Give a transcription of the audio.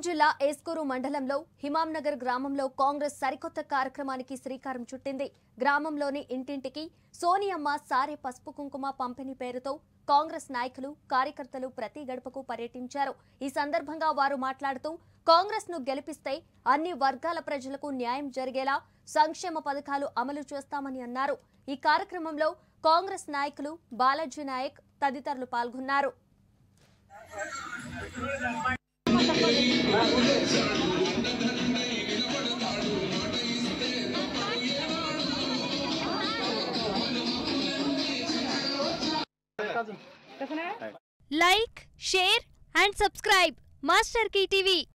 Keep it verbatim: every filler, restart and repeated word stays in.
జిల్లా ఏస్కూరు మండలంలో హిమాంనగర్ గ్రామంలో కాంగ్రెస్ సరికొత్త కార్యక్రమానికి శ్రీకారం చుట్టింది. గ్రామంలోని ఇంటింటికి సోనియమ్మ సారే పసుపు కుంకుమ పంపిణీ పేరుతో కాంగ్రెస్ నాయకులు కార్యకర్తలు ప్రతి గడపకు పర్యటించారు. ఈ సందర్భంగా వారు మాట్లాడుతూ కాంగ్రెస్ ను గెలిపిస్తే అన్ని వర్గాల ప్రజలకు న్యాయం జరిగేలా సంక్షేమ పథకాలు అమలు చేస్తామని అన్నారు. ఈ కార్యక్రమంలో కాంగ్రెస్ నాయకులు బాలాజీ నాయక్ తదితరులు పాల్గొన్నారు. Like, share and subscribe Masterkey T V.